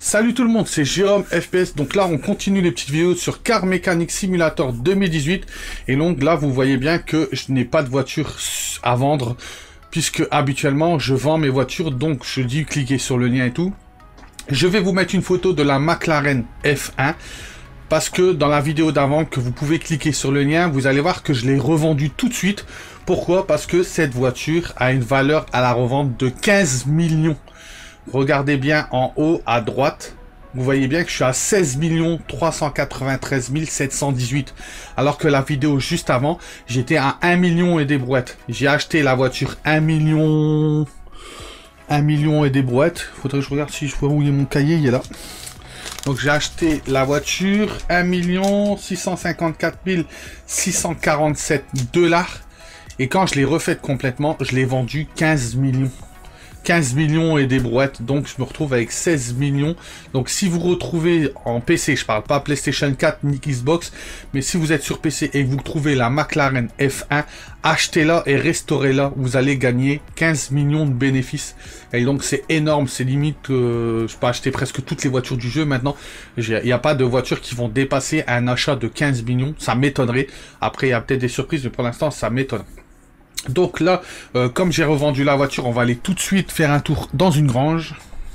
Salut tout le monde, c'est Jérôme FPS. Donc là, on continue les petites vidéos sur Car Mechanic Simulator 2018. Et donc là, vous voyez bien que je n'ai pas de voiture à vendre, puisque habituellement, je vends mes voitures. Donc, je dis cliquez sur le lien et tout. Je vais vous mettre une photo de la McLaren F1. Parce que dans la vidéo d'avant, que vous pouvez cliquer sur le lien, vous allez voir que je l'ai revendue tout de suite. Pourquoi? Parce que cette voiture a une valeur à la revente de 15 millions. Regardez bien en haut à droite. Vous voyez bien que je suis à 16 393 718. Alors que la vidéo juste avant, j'étais à 1 million et des brouettes. J'ai acheté la voiture 1 million et des brouettes. Faudrait que je regarde si je vois où est mon cahier, il est là. Donc j'ai acheté la voiture 1 654 647 $. Et quand je l'ai refaite complètement, je l'ai vendue 15 millions. 15 millions et des brouettes, donc je me retrouve avec 16 millions. Donc si vous retrouvez en PC, je parle pas PlayStation 4 ni Xbox, mais si vous êtes sur PC et que vous trouvez la McLaren F1, achetez-la et restaurez-la, vous allez gagner 15 millions de bénéfices. Et donc c'est énorme, c'est limite, je peux acheter presque toutes les voitures du jeu maintenant. Il n'y a pas de voitures qui vont dépasser un achat de 15 millions, ça m'étonnerait. Après il y a peut-être des surprises, mais pour l'instant ça m'étonne. Donc là, comme j'ai revendu la voiture, on va aller tout de suite faire un tour dans une grange.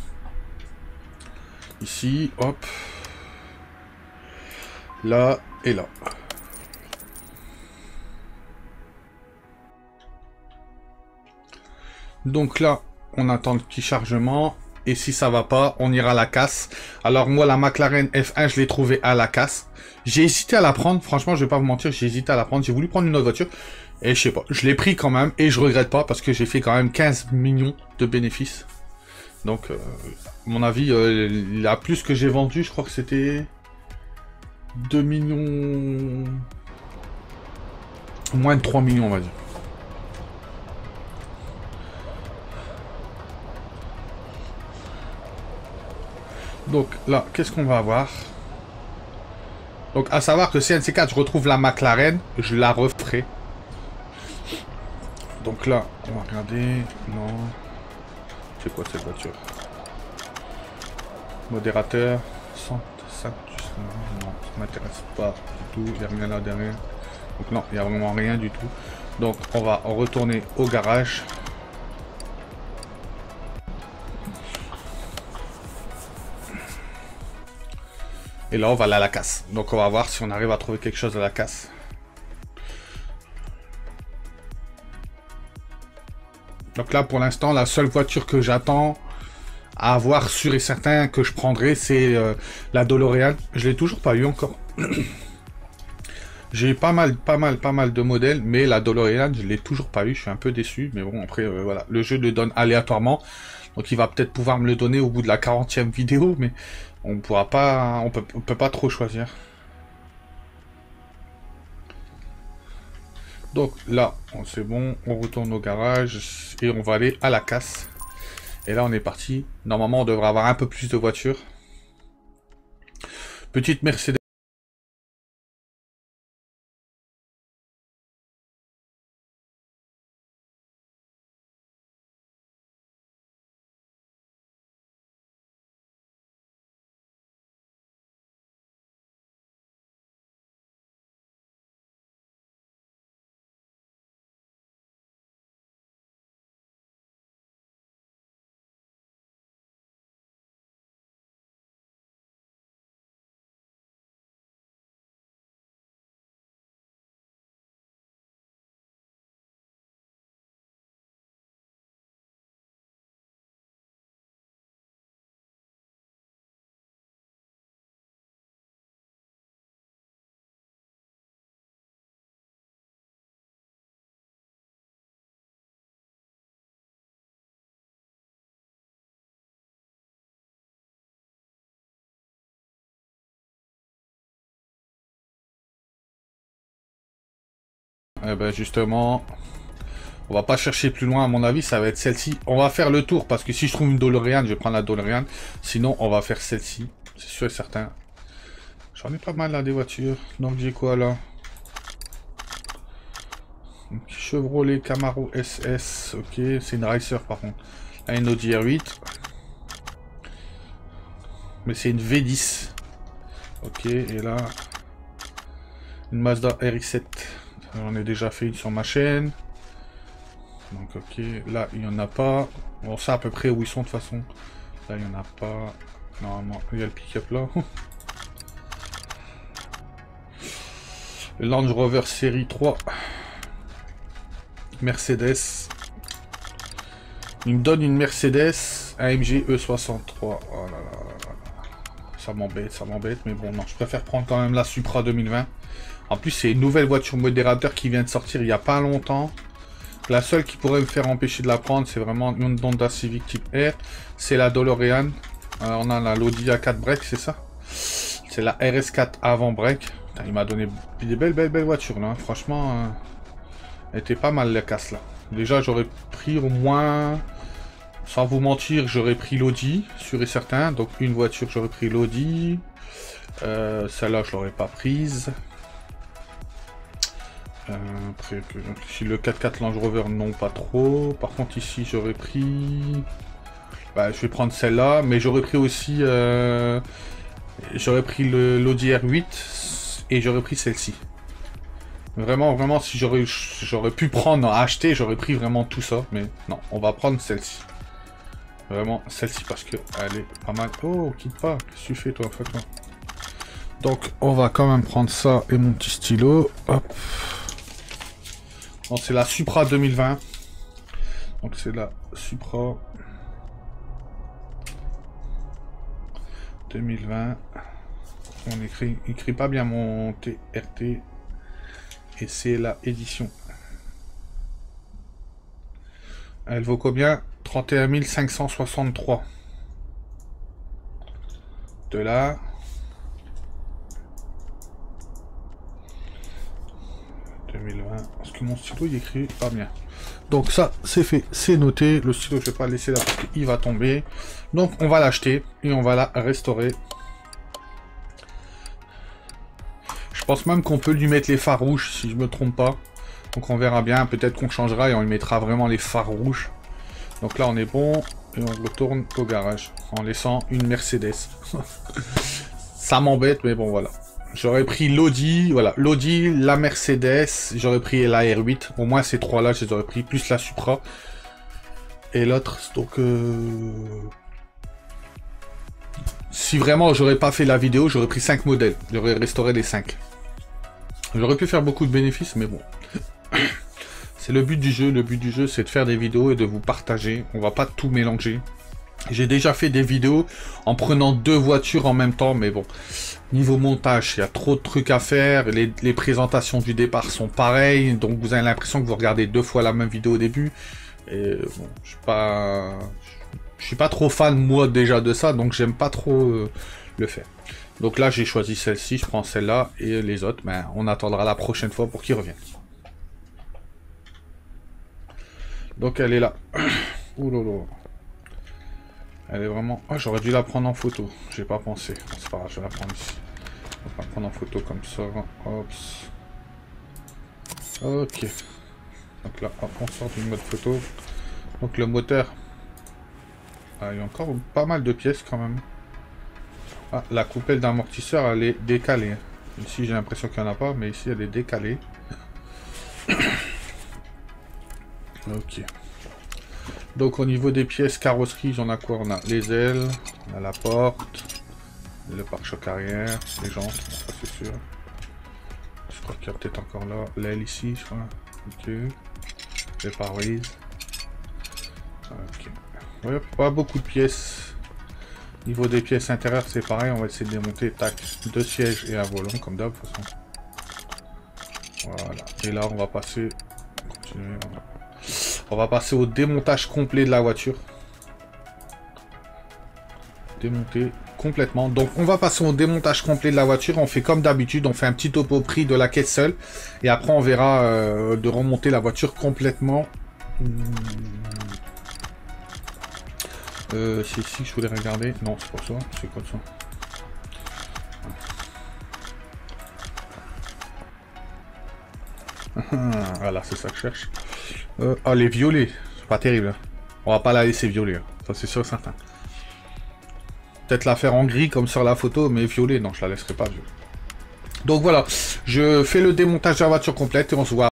Ici, hop. Là et là. Donc là, on attend le petit chargement. Et si ça va pas, on ira à la casse. Alors moi, la McLaren F1, je l'ai trouvée à la casse. J'ai hésité à la prendre. Franchement, je vais pas vous mentir, j'ai hésité à la prendre. J'ai voulu prendre une autre voiture. Et je sais pas, je l'ai pris quand même. Et je regrette pas parce que j'ai fait quand même 15 millions de bénéfices. Donc, à mon avis, la plus que j'ai vendu, je crois que c'était 2 millions... Moins de 3 millions, on va dire. Donc là, qu'est-ce qu'on va avoir? Donc à savoir que CNC4, je retrouve la McLaren, je la referai. Donc là, on va regarder. Non. C'est quoi cette voiture? Modérateur. Ça, non, ça m'intéresse pas du tout. Il n'y a rien là derrière. Donc non, il n'y a vraiment rien du tout. Donc on va retourner au garage. Et là, on va aller à la casse. Donc, on va voir si on arrive à trouver quelque chose à la casse. Donc là, pour l'instant, la seule voiture que j'attends à avoir sûr et certain que je prendrai, c'est la DeLorean. Je l'ai toujours pas eu encore. J'ai eu pas mal de modèles, mais la DeLorean, je l'ai toujours pas eu. Je suis un peu déçu, mais bon, après, voilà. Le jeu le donne aléatoirement. Donc, il va peut-être pouvoir me le donner au bout de la 40e vidéo, mais... on pourra pas, on peut pas trop choisir. Donc là, c'est bon, on retourne au garage et on va aller à la casse. Et là, on est parti. Normalement, on devrait avoir un peu plus de voitures. Petite Mercedes. Eh ben justement, on va pas chercher plus loin à mon avis, ça va être celle-ci. On va faire le tour parce que si je trouve une DeLorean, je vais prendre la DeLorean. Sinon, on va faire celle-ci, c'est sûr et certain. J'en ai pas mal là des voitures. Donc j'ai quoi là? Chevrolet Camaro SS, ok, c'est une Racer par contre. Là, une Audi R8. Mais c'est une V10. Ok, et là... Une Mazda RX-7. J'en ai déjà fait une sur ma chaîne. Donc ok, là il n'y en a pas. On sait à peu près où ils sont de toute façon. Là il n'y en a pas. Normalement, il y a le pick-up là. Le Land Rover série 3. Mercedes. Il me donne une Mercedes AMG E63. Oh là là là là. Ça m'embête, mais bon, non, je préfère prendre quand même la Supra 2020. En plus, c'est une nouvelle voiture modérateur qui vient de sortir il n'y a pas longtemps. La seule qui pourrait me faire empêcher de la prendre, c'est vraiment une Honda Civic type R. C'est la DeLorean. On a la l'Audi A4 break, c'est ça? C'est la RS4 avant break. Putain, il m'a donné des belles voitures là. Franchement, elle était pas mal la casse là. Déjà, j'aurais pris au moins... Sans vous mentir, j'aurais pris l'Audi, sûr et certain. Donc une voiture, j'aurais pris l'Audi. Celle-là, je l'aurais pas prise. Après, ici, le 4x4 Range Rover, non, pas trop. Par contre, ici, j'aurais pris... Bah, je vais prendre celle-là, mais j'aurais pris aussi... J'aurais pris l'Audi R8 et j'aurais pris celle-ci. Vraiment, si j'aurais pu prendre, acheter, j'aurais pris vraiment tout ça. Mais non, on va prendre celle-ci. Vraiment, celle-ci parce que elle est pas mal. Oh, quitte pas. Qu'est-ce que tu fais, toi, fais-toi. Donc, on va quand même prendre ça et mon petit stylo. Hop. Bon, c'est la Supra 2020. Donc, c'est la Supra 2020. On écrit pas bien mon TRT. Et c'est la édition. Elle vaut combien? 31 563 $. Parce que mon stylo il écrit pas bien. Donc ça c'est fait, c'est noté. Le stylo je vais pas le laisser là parce qu'il va tomber. Donc on va l'acheter et on va la restaurer. Je pense même qu'on peut lui mettre les phares rouges si je me trompe pas. Donc on verra bien, peut-être qu'on changera et on lui mettra vraiment les phares rouges. Donc là on est bon et on retourne au garage en laissant une Mercedes. Ça m'embête mais bon voilà. J'aurais pris l'Audi, voilà, l'Audi, la Mercedes, j'aurais pris la R8. Au moins ces trois là je les aurais pris, plus la Supra. Et l'autre, donc... Si vraiment j'aurais pas fait la vidéo, j'aurais pris 5 modèles. J'aurais restauré les 5. J'aurais pu faire beaucoup de bénéfices mais bon. C'est le but du jeu. Le but du jeu, c'est de faire des vidéos et de vous partager. On va pas tout mélanger. J'ai déjà fait des vidéos en prenant deux voitures en même temps, mais bon. Niveau montage, il y a trop de trucs à faire. Les présentations du départ sont pareilles, donc vous avez l'impression que vous regardez deux fois la même vidéo au début. Et bon, je suis pas trop fan moi déjà de ça, donc j'aime pas trop le faire. Donc là, j'ai choisi celle-ci, je prends celle-là et les autres, ben, on attendra la prochaine fois pour qu'ils reviennent. Donc elle est là. Ouh là là. Elle est vraiment... Ah, j'aurais dû la prendre en photo. J'ai pas pensé. Bon, c'est pas grave, je vais la prendre ici. On va la prendre en photo comme ça. Hops. Ok. Donc là, hop, on sort du mode photo. Donc le moteur. Ah, il y a encore pas mal de pièces quand même. Ah, la coupelle d'amortisseur, elle est décalée. Ici, j'ai l'impression qu'il n'y en a pas, mais ici, elle est décalée. Ok. Donc au niveau des pièces carrosserie, j'en ai quoi? On a les ailes, on a la porte, le pare-choc arrière, les jantes, ça c'est sûr. Je crois qu'il y a peut-être encore là l'aile ici, je crois. Ok. Les pare-brises. Ok. Ouais, pas beaucoup de pièces. Niveau des pièces intérieures, c'est pareil, on va essayer de démonter, tac, deux sièges et un volant, comme d'hab, de toute façon. Voilà. Et là, on va passer... Continuer, on va passer au démontage complet de la voiture. Démonter complètement. Donc on va passer au démontage complet de la voiture. On fait comme d'habitude, on fait un petit topo prix de la caisse seule. Et après on verra de remonter la voiture complètement. C'est ici que je voulais regarder. Non, c'est pas ça. C'est quoi ça? Voilà, c'est ça que je cherche. Ah, les violets, c'est pas terrible. Hein. On va pas la laisser violer, hein. Ça c'est sûr et certain. Peut-être la faire en gris comme sur la photo, mais violet, non, je la laisserai pas violet. Donc voilà, je fais le démontage de la voiture complète et on se voit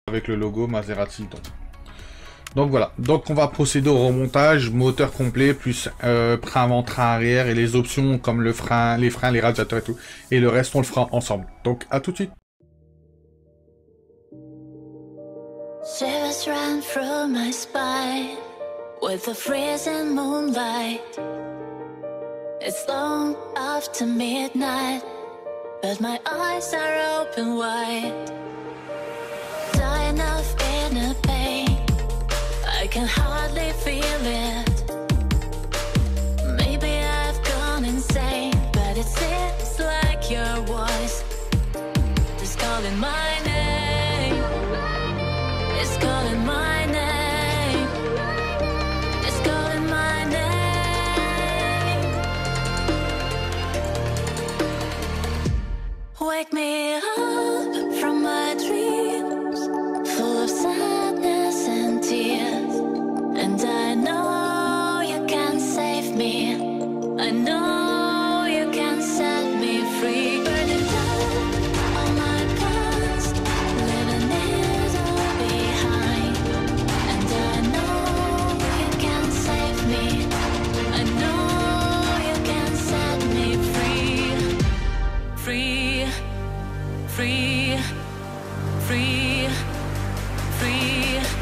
avec le logo Maserati. Donc voilà, donc on va procéder au remontage, moteur complet, plus frein avant, train arrière, et les options comme le frein, les radiateurs et tout. Et le reste, on le fera ensemble. Donc à tout de suite. Shivers ran through my spine with the freezing moonlight. It's long after midnight, but my eyes are open wide. Dying of inner pain, I can hardly feel it. Maybe I've gone insane, but it seems like your voice is calling my name. It's calling my name. It's calling my name. Wake me up from my dreams, full of sadness and tears. And I know you can save me. I know you can set me free. Burning down all my past, living it all behind. And I know you can save me. I know you can set me free. Free, free, free, free.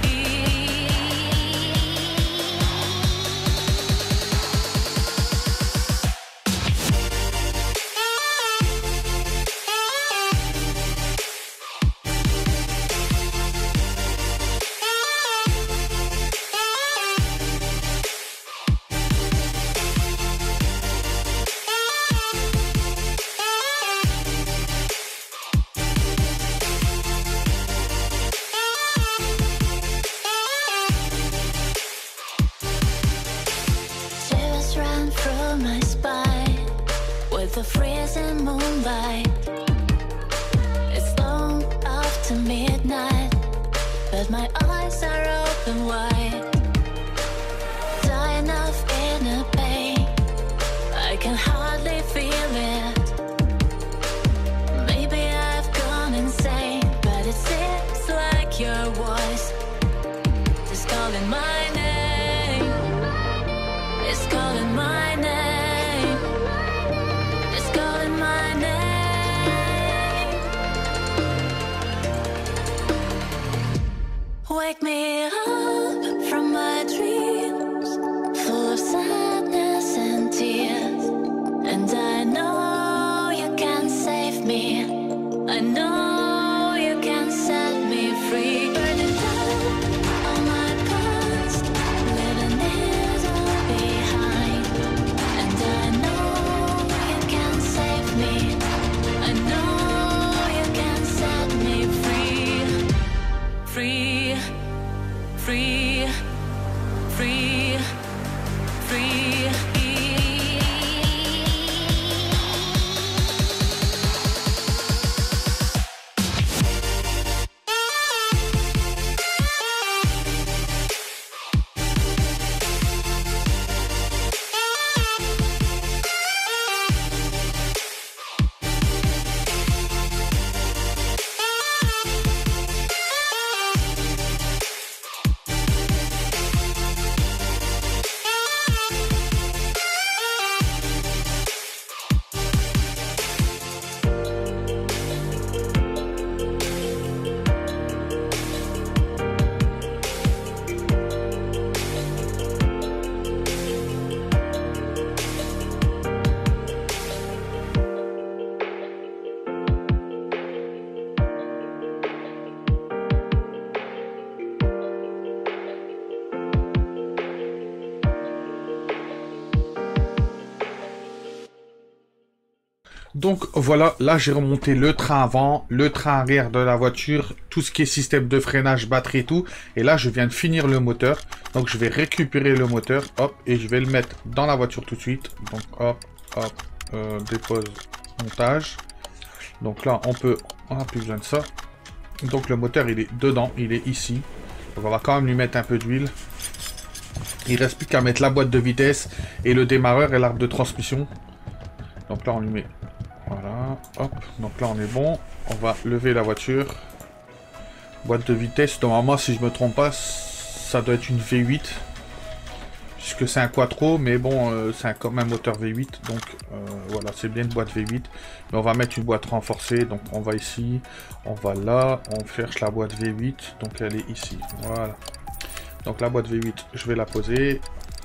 Shivers ran through my spine with the freezing moonlight. It's long after midnight, but my eyes are open wide. Dying of inner pain, I can hardly feel it. Maybe I've gone insane, but it seems like your voice is calling my name. It's calling my name. It's calling my name. Wake me up from my dreams, full of sadness and tears. And I know you can save me. I know you can set me free. Burning down all my past, living it all behind. And I know you can save me. I know you can set me free. Free, free, free, free. Donc voilà, là j'ai remonté le train avant, le train arrière de la voiture, tout ce qui est système de freinage, batterie et tout. Et là je viens de finir le moteur. Donc je vais récupérer le moteur, hop, et je vais le mettre dans la voiture tout de suite. Donc hop, hop, dépose, montage. Donc là on n'a plus besoin de ça. Donc le moteur il est dedans, il est ici. Donc on va quand même lui mettre un peu d'huile. Il reste plus qu'à mettre la boîte de vitesse et le démarreur et l'arbre de transmission. Donc là on lui met... Voilà, hop, donc là on est bon. On va lever la voiture. Boîte de vitesse, normalement, si je me trompe pas, ça doit être une V8. Puisque c'est un quattro, mais bon, c'est quand même moteur V8. Donc voilà, c'est bien une boîte V8. Mais on va mettre une boîte renforcée. Donc on va ici, on va là, on cherche la boîte V8. Donc elle est ici. Voilà. Donc la boîte V8, je vais la poser.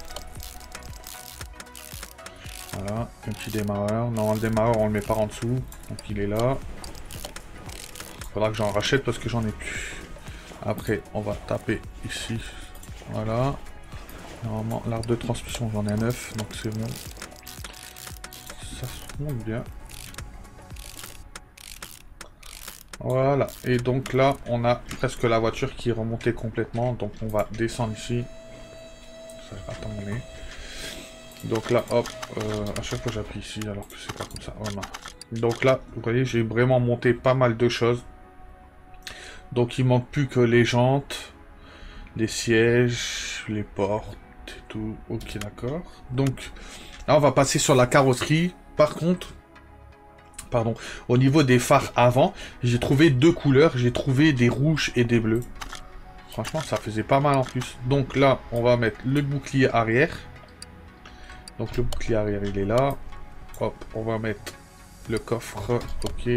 Voilà, un petit démarreur. Non, le démarreur, on le met pas en dessous. Donc il est là. Il faudra que j'en rachète parce que j'en ai plus. Après, on va taper ici. Voilà. Normalement, l'arbre de transmission, j'en ai 9, donc c'est bon. Ça se monte bien. Voilà. Et donc là, on a presque la voiture qui est remontée complètement. Donc on va descendre ici. Ça va attendre. Donc là, hop, à chaque fois j'appuie ici, alors que c'est pas comme ça. Voilà. Donc là, vous voyez, j'ai vraiment monté pas mal de choses. Donc il manque plus que les jantes, les sièges, les portes. Tout, ok, d'accord. Donc là on va passer sur la carrosserie. Par contre, pardon, au niveau des phares avant, j'ai trouvé deux couleurs. J'ai trouvé des rouges et des bleus. Franchement, ça faisait pas mal en plus. Donc là, on va mettre le bouclier arrière. Donc le bouclier arrière, il est là. Hop, on va mettre le coffre. Ok.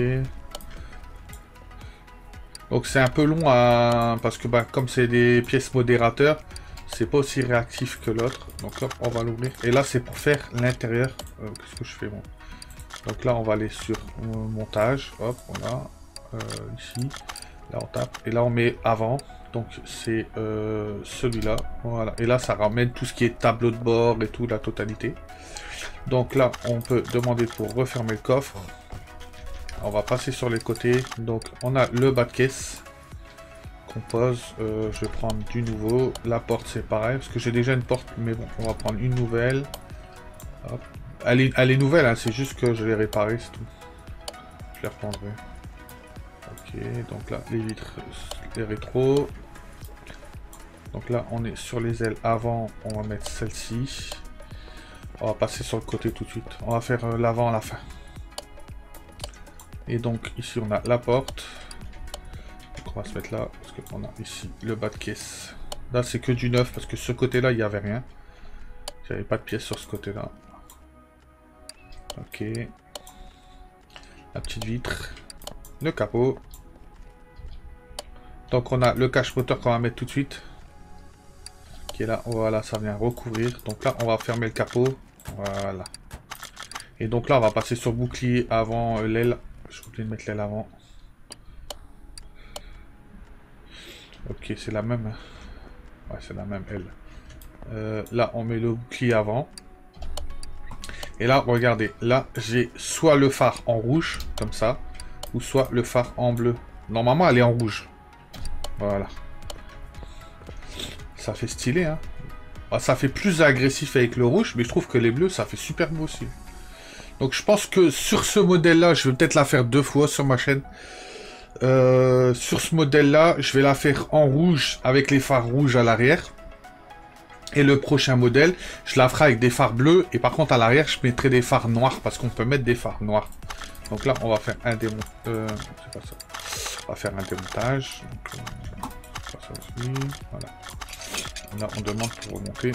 Donc c'est un peu long à... parce que bah, comme c'est des pièces modérateurs, c'est pas aussi réactif que l'autre. Donc hop, on va l'ouvrir. Et là, c'est pour faire l'intérieur. Qu'est-ce que je fais bon. Donc là, on va aller sur montage. Hop, voilà. Ici. Là, on tape. Et là, on met avant. Donc c'est celui-là. Voilà. Et là, ça ramène tout ce qui est tableau de bord et tout, la totalité. Donc là, on peut demander pour refermer le coffre. On va passer sur les côtés. Donc on a le bas de caisse. qu'on pose. Je vais prendre du nouveau. La porte c'est pareil, parce que j'ai déjà une porte, mais bon, on va prendre une nouvelle. Hop. Elle est nouvelle, hein, c'est juste que je l'ai réparée, c'est tout. Je les reprendrai. Ok, donc là, les vitres, les rétros. Donc là, on est sur les ailes avant, on va mettre celle-ci. On va passer sur le côté tout de suite. On va faire l'avant à la fin. Et donc ici, on a la porte. Donc on va se mettre là, parce qu'on a ici le bas de caisse. Là, c'est que du neuf, parce que ce côté-là, il n'y avait rien. J'avais pas de pièces sur ce côté-là. Ok. La petite vitre. Le capot. Donc on a le cache moteur qu'on va mettre tout de suite. Qui est là. Voilà, ça vient recouvrir. Donc là, on va fermer le capot. Voilà. Et donc là, on va passer sur bouclier avant l'aile. J'ai oublié de mettre l'aile avant. Ok, c'est la même. Ouais, c'est la même aile. Là, on met le bouclier avant. Et là, regardez. Là, j'ai soit le phare en rouge, comme ça, ou soit le phare en bleu. Normalement, elle est en rouge. Voilà. Ça fait stylé, hein. Ah, ça fait plus agressif avec le rouge, mais je trouve que les bleus, ça fait super beau aussi. Donc je pense que sur ce modèle-là, je vais peut-être la faire 2 fois sur ma chaîne. Sur ce modèle-là, je vais la faire en rouge avec les phares rouges à l'arrière. Et le prochain modèle, je la ferai avec des phares bleus. Et par contre, à l'arrière, je mettrai des phares noirs parce qu'on peut mettre des phares noirs. Donc là, on va faire un démontage. C'est pas ça. On va faire un démontage. Donc, ça aussi. Voilà. Là, on demande pour remonter.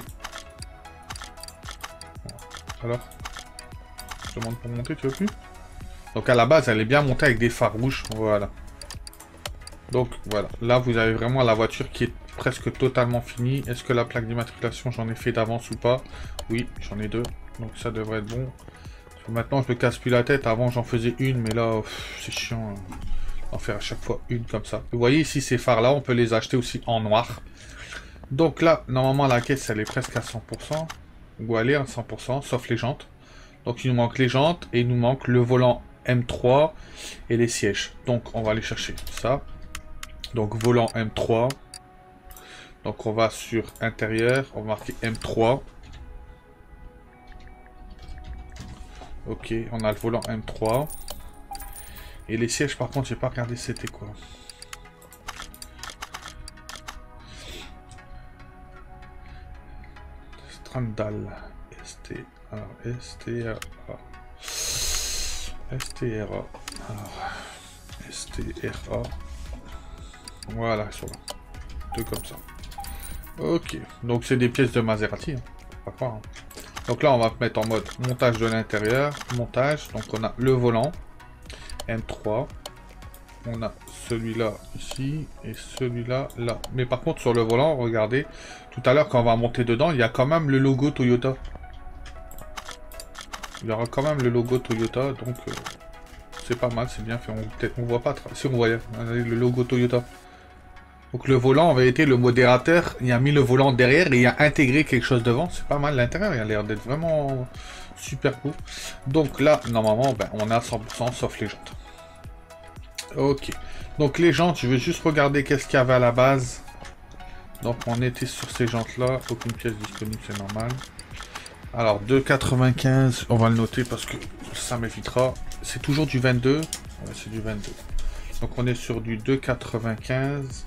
Alors, je demande pour monter, tu veux plus? Donc à la base, elle est bien montée avec des phares rouges. Voilà. Donc voilà. Là, vous avez vraiment la voiture qui est presque totalement finie. Est-ce que la plaque d'immatriculation, j'en ai fait d'avance ou pas? Oui, j'en ai 2. Donc ça devrait être bon. Maintenant, je me casse plus la tête. Avant, j'en faisais une, mais là, c'est chiant. En faire à chaque fois une comme ça. Vous voyez ici, ces phares-là, on peut les acheter aussi en noir. Donc là, normalement, la caisse, elle est presque à 100%. Ou elle est à 100%, sauf les jantes. Donc il nous manque les jantes et il nous manque le volant M3 et les sièges. Donc on va aller chercher ça. Donc volant M3. Donc on va sur intérieur, on va marquer M3. Ok, on a le volant M3. Et les sièges par contre, j'ai pas regardé c'était quoi. Strandal. STRA. Voilà, ils sont là. Deux comme ça. Ok, donc c'est des pièces de Maserati. Hein. Pas croire, hein. Donc là, on va mettre en mode montage de l'intérieur. Montage, donc on a le volant. M3. On a celui-là ici et celui-là là. Mais par contre, sur le volant, regardez, tout à l'heure, quand on va monter dedans, il y a quand même le logo Toyota. Il y aura quand même le logo Toyota, donc c'est pas mal, c'est bien fait. On voit pas, si on voyait le logo Toyota. Donc le volant, en vérité, le modérateur, il a mis le volant derrière et il a intégré quelque chose devant. C'est pas mal, l'intérieur, il a l'air d'être vraiment super cool. Donc là, normalement, ben, on est à 100% sauf les jantes. Ok. Donc les jantes, je veux juste regarder qu'est-ce qu'il y avait à la base. Donc on était sur ces jantes-là. Aucune pièce disponible, c'est normal. Alors 2,95, on va le noter parce que ça m'évitera. C'est toujours du 22. Ouais, c'est du 22. Donc on est sur du 2,95.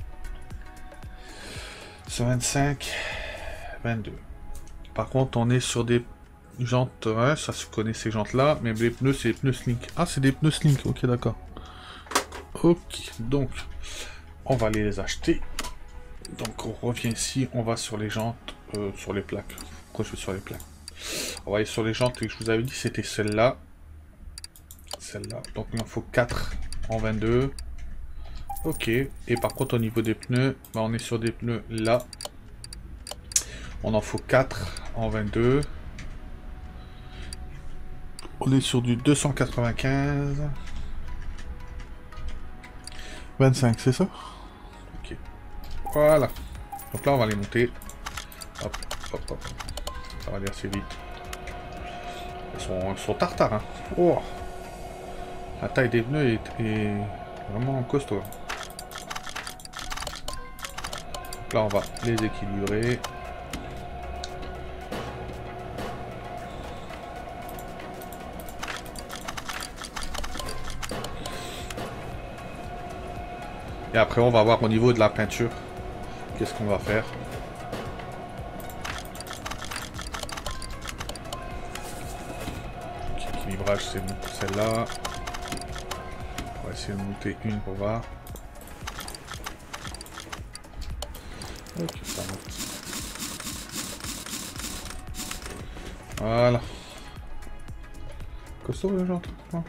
25, 22. Par contre, on est sur des jantes, ouais, ça se connaît ces jantes-là, mais les pneus, c'est des pneus Slink. Ah, c'est des pneus Slink, ok, d'accord. Ok, donc, on va aller les acheter. Donc, on revient ici, on va sur les jantes, sur les plaques. Pourquoi je vais sur les plaques? On va aller sur les jantes que je vous avais dit, c'était celle-là. Celle-là, donc il en faut 4 en 22. Ok, et par contre au niveau des pneus, bah, on est sur des pneus là. On en faut 4 en 22. On est sur du 295. 25, c'est ça? Ok. Voilà. Donc là on va les monter. Hop, hop, hop. Ça va aller assez vite. Ils sont tartares, hein. Oh. La taille des pneus est vraiment costaud. Là, on va les équilibrer. Et après, on va voir au niveau de la peinture. Qu'est-ce qu'on va faire? Équilibrage, c'est celle-là. On va essayer de monter une pour voir. Ok, ça va. Voilà. Costaud le genre,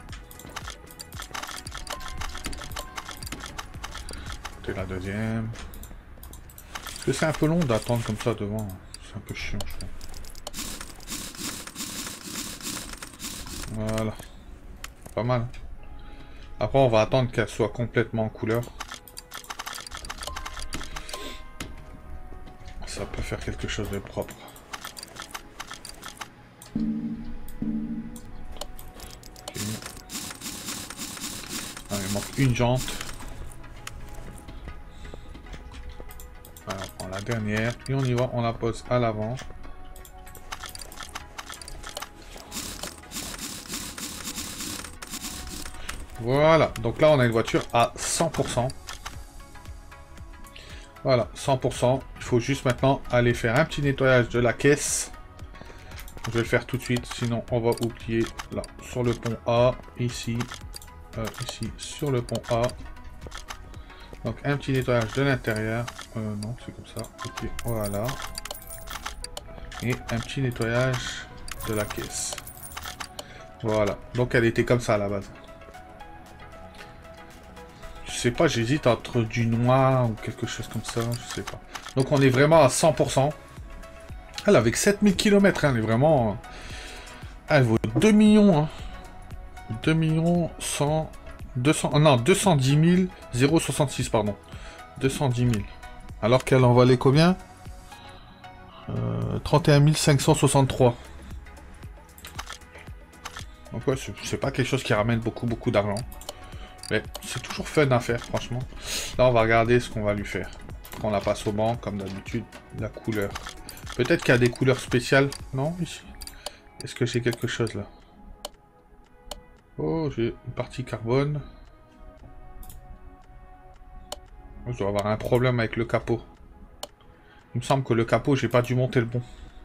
c'est la deuxième. Parce que c'est un peu long d'attendre comme ça devant. C'est un peu chiant, je trouve. Voilà. Pas mal. Après, on va attendre qu'elle soit complètement en couleur. Ça peut faire quelque chose de propre. Okay. Ah, il manque une jante. Voilà, on prend la dernière. Et on y va, on la pose à l'avant. Voilà, donc là on a une voiture à 100%. Voilà, 100%. Il faut juste maintenant aller faire un petit nettoyage de la caisse. Je vais le faire tout de suite, sinon on va oublier là, sur le pont A, ici, ici, sur le pont A. Donc un petit nettoyage de l'intérieur. Non, c'est comme ça. Ok, voilà. Et un petit nettoyage de la caisse. Voilà, donc elle était comme ça à la base. Je sais pas, j'hésite entre du noir ou quelque chose comme ça, je sais pas. Donc on est vraiment à 100%. Elle avec 7000 km, hein, elle est vraiment... Elle vaut 2 millions. Hein. 2 millions 100... 200... Non, 210 066, pardon. 210 000. Alors qu'elle en valait combien 31 563. Donc ouais, c'est pas quelque chose qui ramène beaucoup d'argent. Mais c'est toujours fun à faire, franchement. Là, on va regarder ce qu'on va lui faire. On la passe au banc, comme d'habitude, la couleur. Peut-être qu'il y a des couleurs spéciales. Non, ici. Est-ce que j'ai quelque chose, là? Oh, j'ai une partie carbone. Je dois avoir un problème avec le capot. Il me semble que le capot, j'ai pas dû monter le bon.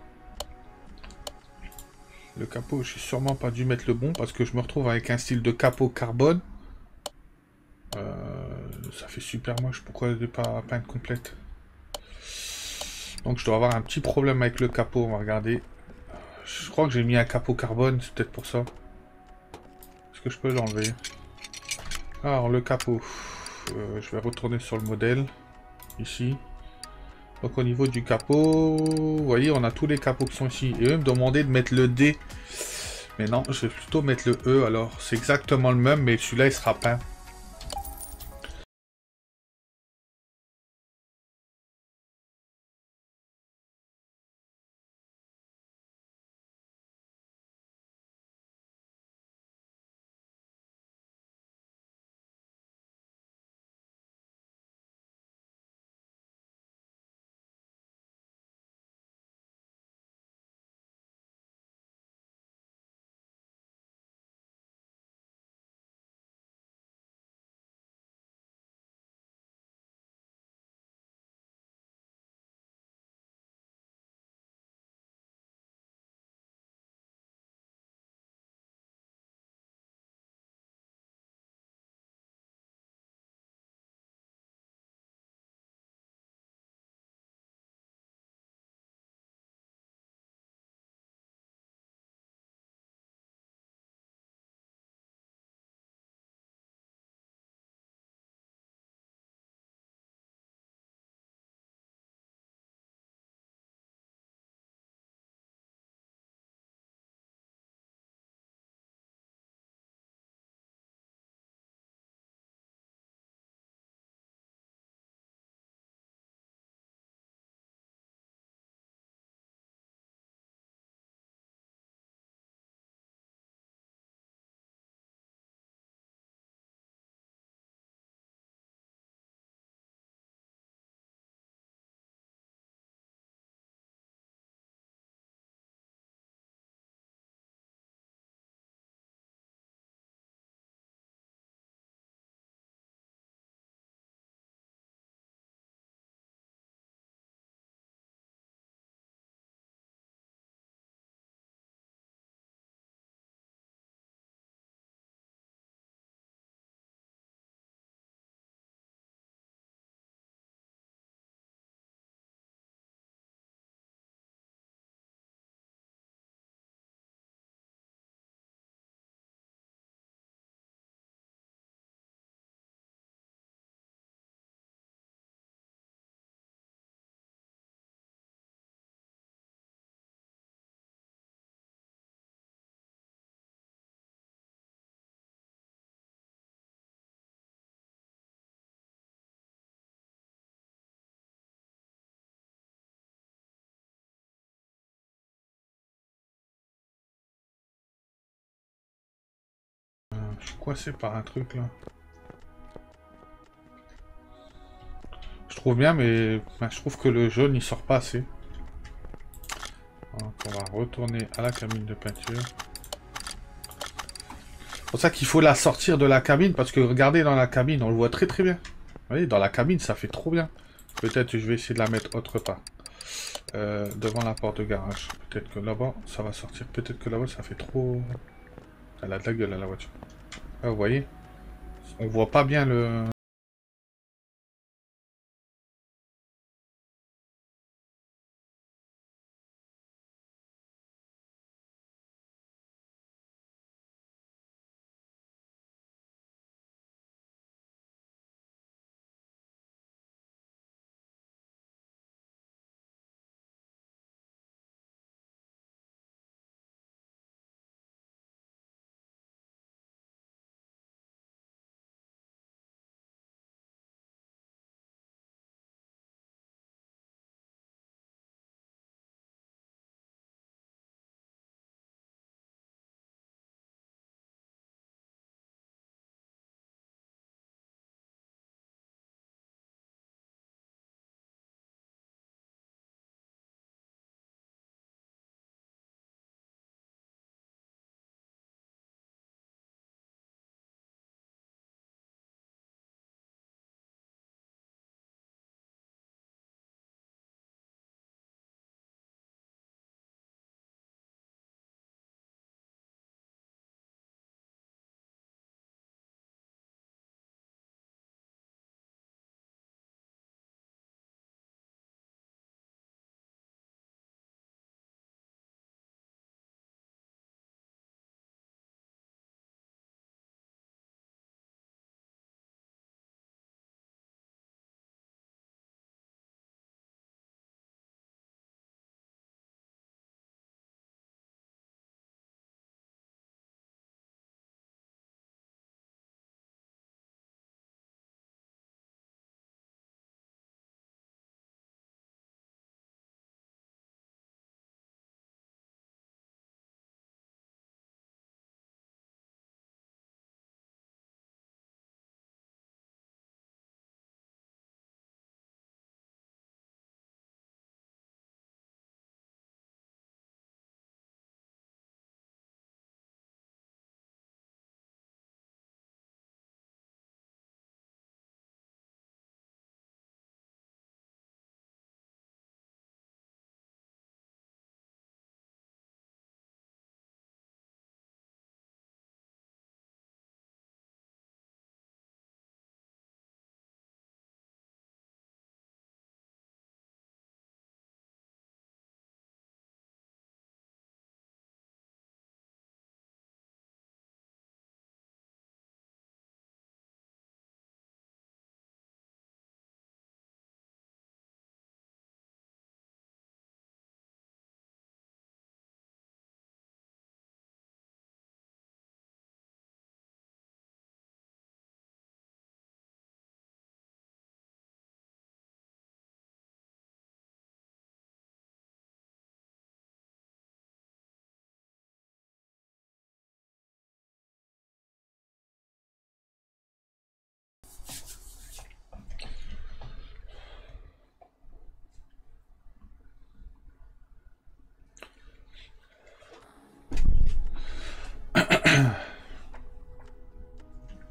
Le capot, j'ai sûrement pas dû mettre le bon, parce que je me retrouve avec un style de capot carbone. Ça fait super moche. Pourquoi elle n'est pas peinte complète? Donc je dois avoir un petit problème avec le capot. On va regarder. Je crois que j'ai mis un capot carbone. C'est peut-être pour ça. Est-ce que je peux l'enlever? Alors le capot. Je vais retourner sur le modèle. Ici. Donc au niveau du capot, vous voyez, on a tous les capots qui sont ici. Et eux me demandaient de mettre le D. Mais non, je vais plutôt mettre le E. Alors c'est exactement le même, mais celui-là il sera peint. Je suis coincé par un truc là. Je trouve bien, mais je trouve que le jaune il sort pas assez. Donc on va retourner à la cabine de peinture. C'est pour ça qu'il faut la sortir de la cabine, parce que regardez dans la cabine, on le voit très très bien. Vous voyez, dans la cabine ça fait trop bien. Peut-être je vais essayer de la mettre autre part. Devant la porte de garage. Peut-être que là-bas ça va sortir. Peut-être que là-bas ça fait trop... Elle a de la gueule à la voiture. Ah, vous voyez, on voit pas bien le...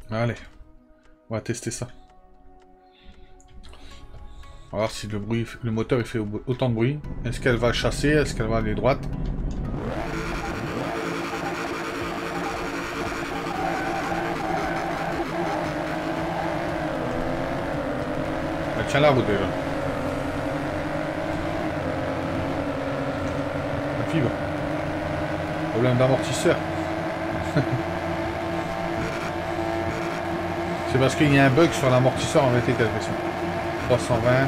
Allez, on va tester ça. On va voir si le bruit, le moteur il fait autant de bruit. Est-ce qu'elle va chasser? Est-ce qu'elle va aller droite? Elle tient la route déjà. La fibre. Problème d'amortisseur. C'est parce qu'il y a un bug sur l'amortisseur en vérité qu'elle fait ça. 320.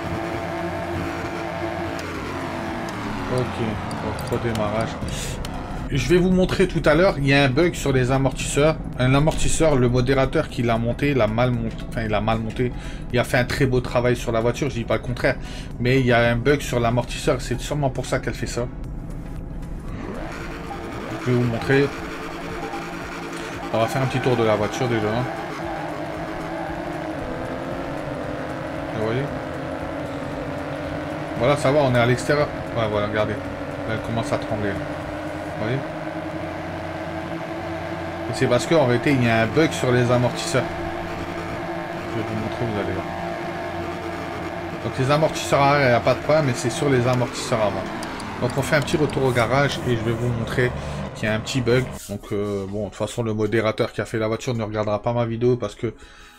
Ok, redémarrage. Je vais vous montrer tout à l'heure, il y a un bug sur les amortisseurs. Un amortisseur, le modérateur qui l'a monté, il a mal monté. Enfin, il a mal monté. Il a fait un très beau travail sur la voiture, je dis pas le contraire. Mais il y a un bug sur l'amortisseur, c'est sûrement pour ça qu'elle fait ça. Je vais vous montrer. On va faire un petit tour de la voiture déjà. Vous voyez? Voilà, ça va, on est à l'extérieur. Ouais, voilà, regardez. Là, elle commence à trembler. Vous voyez? Et c'est parce qu'en réalité, il y a un bug sur les amortisseurs. Je vais vous montrer, vous allez voir. Donc les amortisseurs arrière, il n'y a pas de problème, mais c'est sur les amortisseurs avant. Donc on fait un petit retour au garage et je vais vous montrer qu'il y a un petit bug. Donc bon, de toute façon, le modérateur qui a fait la voiture ne regardera pas ma vidéo parce que...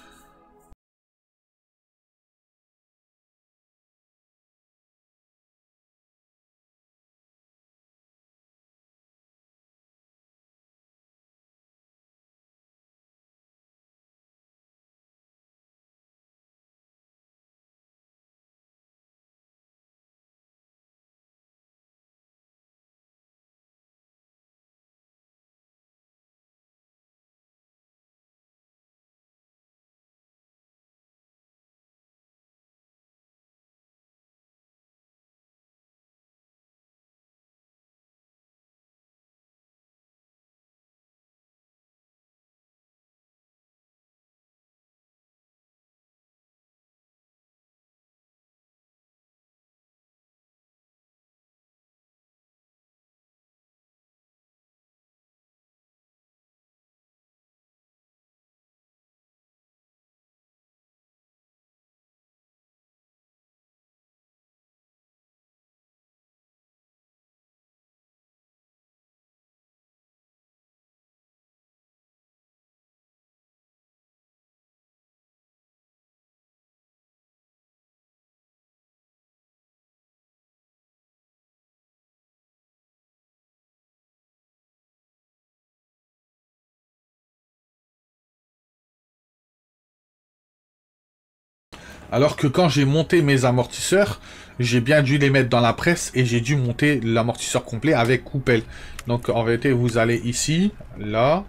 Alors que quand j'ai monté mes amortisseurs, j'ai bien dû les mettre dans la presse et j'ai dû monter l'amortisseur complet avec coupelle. Donc en vérité, vous allez ici, là.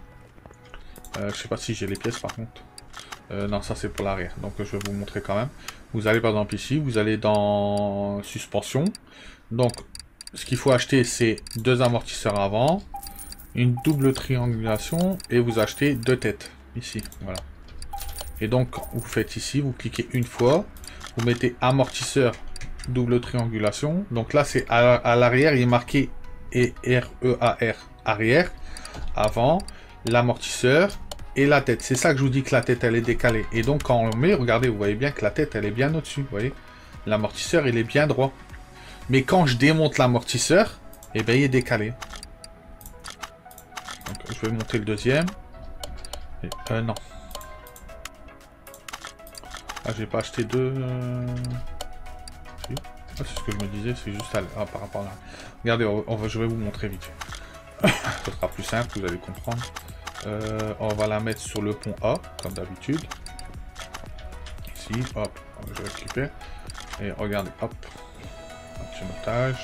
Je sais pas si j'ai les pièces par contre. Non, ça c'est pour l'arrière. Donc je vais vous montrer quand même. Vous allez par exemple ici, vous allez dans suspension. Donc ce qu'il faut acheter, c'est 2 amortisseurs avant, une double triangulation et vous achetez 2 têtes ici. Voilà. Et donc, vous faites ici, vous cliquez une fois, vous mettez amortisseur, double triangulation. Donc là, c'est à l'arrière, il est marqué R-E-A-R, arrière, avant, l'amortisseur et la tête. C'est ça que je vous dis que la tête, elle est décalée. Et donc, quand on le met, regardez, vous voyez bien que la tête, elle est bien au-dessus. Vous voyez, l'amortisseur, il est bien droit. Mais quand je démonte l'amortisseur, eh bien, il est décalé. Donc, je vais monter le deuxième. Et, non. Ah, j'ai pas acheté 2... Si. Ah, c'est ce que je me disais, c'est juste par rapport à là. Regardez, je vais vous montrer vite. Ce sera plus simple, vous allez comprendre. On va la mettre sur le pont A, comme d'habitude. Ici, hop, je récupère. Et regardez, hop. Un petit montage.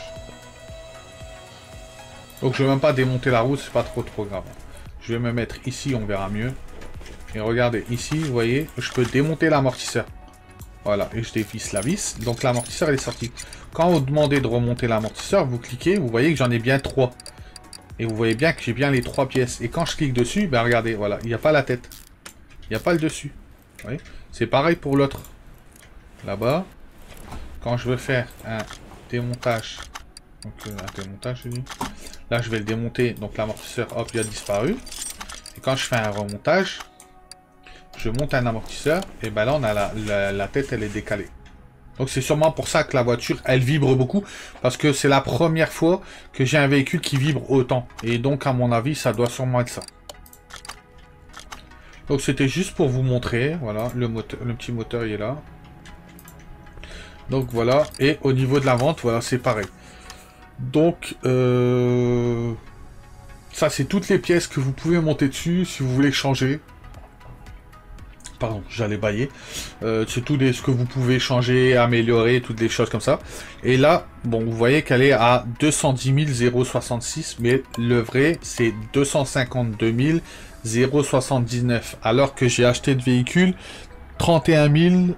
Donc je vais même pas démonter la roue, c'est pas trop grave. Je vais me mettre ici, on verra mieux. Et regardez, ici, vous voyez, je peux démonter l'amortisseur. Voilà, et je dévisse la vis. Donc l'amortisseur, il est sorti. Quand vous demandez de remonter l'amortisseur, vous cliquez, vous voyez que j'en ai bien 3. Et vous voyez bien que j'ai bien les 3 pièces. Et quand je clique dessus, ben regardez, voilà, il n'y a pas la tête. Il n'y a pas le dessus. Vous voyez, c'est pareil pour l'autre. Là-bas, quand je veux faire un démontage, donc un démontage, je dis. Là, je vais le démonter, donc l'amortisseur, hop, il a disparu. Et quand je fais un remontage, je monte un amortisseur, et ben là on a la tête, elle est décalée. Donc c'est sûrement pour ça que la voiture, elle vibre beaucoup, parce que c'est la première fois que j'ai un véhicule qui vibre autant. Et donc à mon avis, ça doit sûrement être ça. Donc c'était juste pour vous montrer, voilà, le petit moteur il est là. Donc voilà, et au niveau de la vente, voilà, c'est pareil. Donc ça c'est toutes les pièces que vous pouvez monter dessus si vous voulez changer. Pardon, j'allais bailler. C'est tout ce que vous pouvez changer, améliorer, toutes les choses comme ça. Et là, bon, vous voyez qu'elle est à 210 066, mais le vrai, c'est 252 079. Alors que j'ai acheté de véhicule 31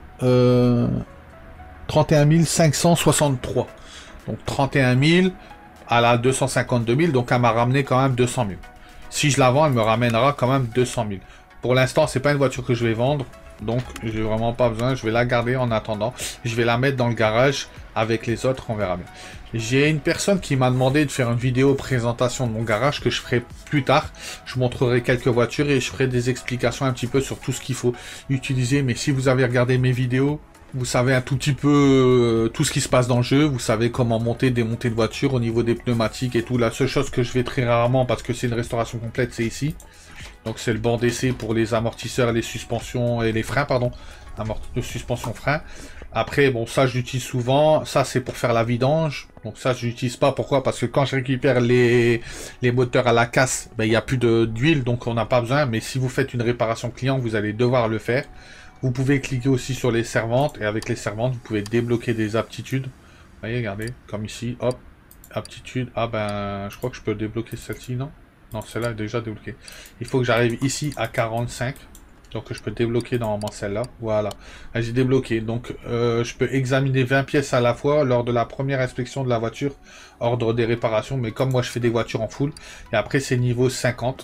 563. Donc 31 000 à la 252 000, donc elle m'a ramené quand même 200 000. Si je la vends, elle me ramènera quand même 200 000. Pour l'instant, c'est pas une voiture que je vais vendre, donc j'ai vraiment pas besoin. Je vais la garder en attendant. Je vais la mettre dans le garage avec les autres, on verra bien. J'ai une personne qui m'a demandé de faire une vidéo présentation de mon garage que je ferai plus tard. Je montrerai quelques voitures et je ferai des explications un petit peu sur tout ce qu'il faut utiliser. Mais si vous avez regardé mes vidéos, vous savez un tout petit peu tout ce qui se passe dans le jeu. Vous savez comment monter, démonter de voiture au niveau des pneumatiques et tout. La seule chose que je vais très rarement, parce que c'est une restauration complète, c'est ici. Donc c'est le banc d'essai pour les amortisseurs, les suspensions et les freins, pardon. Suspension frein. Après, bon, ça j'utilise souvent. Ça c'est pour faire la vidange. Donc ça je n'utilise pas. Pourquoi? Parce que quand je récupère les moteurs à la casse, ben, il n'y a plus d'huile, donc on n'a pas besoin. Mais si vous faites une réparation client, vous allez devoir le faire. Vous pouvez cliquer aussi sur les servantes. Et avec les servantes, vous pouvez débloquer des aptitudes. Vous voyez, regardez, comme ici, hop, aptitude. Ah ben, je crois que je peux débloquer celle-ci, non? Non, celle-là est déjà débloquée. Il faut que j'arrive ici à 45. Donc je peux débloquer normalement celle-là. Voilà. J'ai débloqué. Donc je peux examiner 20 pièces à la fois lors de la première inspection de la voiture. Ordre des réparations. Mais comme moi je fais des voitures en full. Et après c'est niveau 50.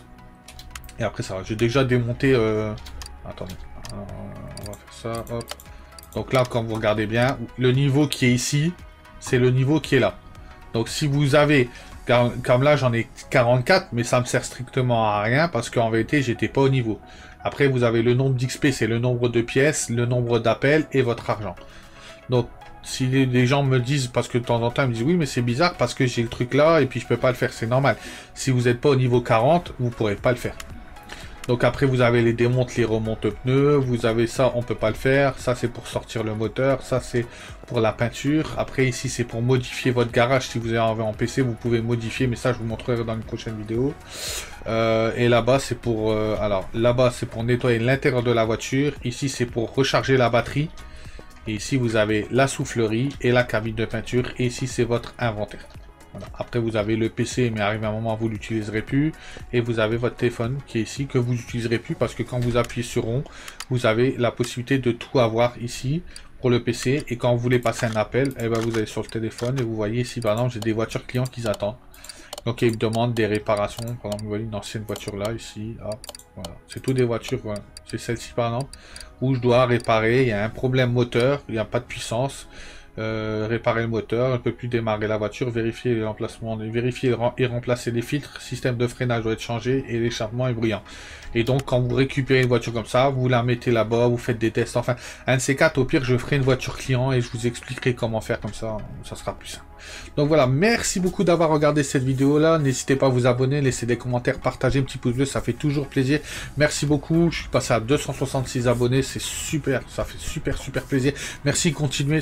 Et après ça va. J'ai déjà démonté... Attendez. On va faire ça. Hop. Donc là, comme vous regardez bien, le niveau qui est ici, c'est le niveau qui est là. Donc si vous avez... Comme là, j'en ai 44, mais ça me sert strictement à rien parce qu'en vérité, j'étais pas au niveau. Après, vous avez le nombre d'XP, c'est le nombre de pièces, le nombre d'appels et votre argent. Donc, si les gens me disent, parce que de temps en temps, ils me disent, oui, mais c'est bizarre parce que j'ai le truc là et puis je peux pas le faire, c'est normal. Si vous n'êtes pas au niveau 40, vous pourrez pas le faire. Donc après vous avez les démontes, les remontes pneus, vous avez ça, on peut pas le faire, ça c'est pour sortir le moteur, ça c'est pour la peinture, après ici c'est pour modifier votre garage, si vous avez en PC vous pouvez modifier, mais ça je vous montrerai dans une prochaine vidéo. Et là-bas c'est pour, alors là-bas c'est pour nettoyer l'intérieur de la voiture, ici c'est pour recharger la batterie, et ici vous avez la soufflerie et la cabine de peinture, et ici c'est votre inventaire. Voilà. Après vous avez le PC, mais arrivé à un moment vous l'utiliserez plus, et vous avez votre téléphone qui est ici que vous n'utiliserez plus parce que quand vous appuyez sur rond, vous avez la possibilité de tout avoir ici pour le PC, et quand vous voulez passer un appel, et ben vous allez sur le téléphone et vous voyez ici par exemple j'ai des voitures clients qui attendent. Donc ils me demandent des réparations, par exemple vous voyez une ancienne voiture là ici, hop, voilà, c'est tout des voitures, voilà. C'est celle-ci par exemple où je dois réparer, il y a un problème moteur, il n'y a pas de puissance. Réparer le moteur, ne peut plus démarrer la voiture, vérifier l'emplacement, vérifier et remplacer les filtres, système de freinage doit être changé et l'échappement est bruyant. Et donc quand vous récupérez une voiture comme ça, vous la mettez là-bas, vous faites des tests, enfin un de ces quatre, au pire je ferai une voiture client et je vous expliquerai comment faire comme ça sera plus simple. Donc voilà, merci beaucoup d'avoir regardé cette vidéo là, n'hésitez pas à vous abonner, laisser des commentaires, partager, un petit pouce bleu, ça fait toujours plaisir. Merci beaucoup, je suis passé à 266 abonnés, c'est super, ça fait super plaisir. Merci, continuez,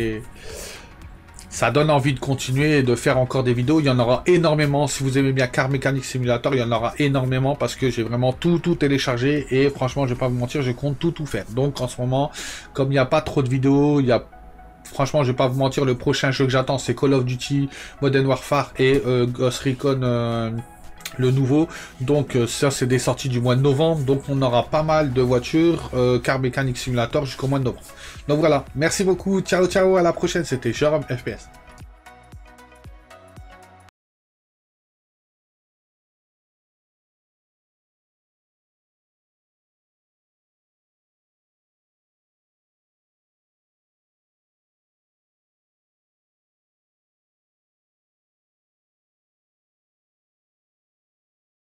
ça donne envie de continuer et de faire encore des vidéos. Il y en aura énormément. Si vous aimez bien Car Mechanic Simulator, il y en aura énormément parce que j'ai vraiment tout téléchargé et franchement, je vais pas vous mentir, je compte tout faire. Donc en ce moment, comme il n'y a pas trop de vidéos, franchement, je vais pas vous mentir, le prochain jeu que j'attends, c'est Call of Duty Modern Warfare et Ghost Recon le nouveau. Donc ça c'est des sorties du mois de novembre, donc on aura pas mal de voitures Car Mechanic Simulator jusqu'au mois de novembre. Donc voilà, merci beaucoup, ciao à la prochaine, c'était Jérôme FPS.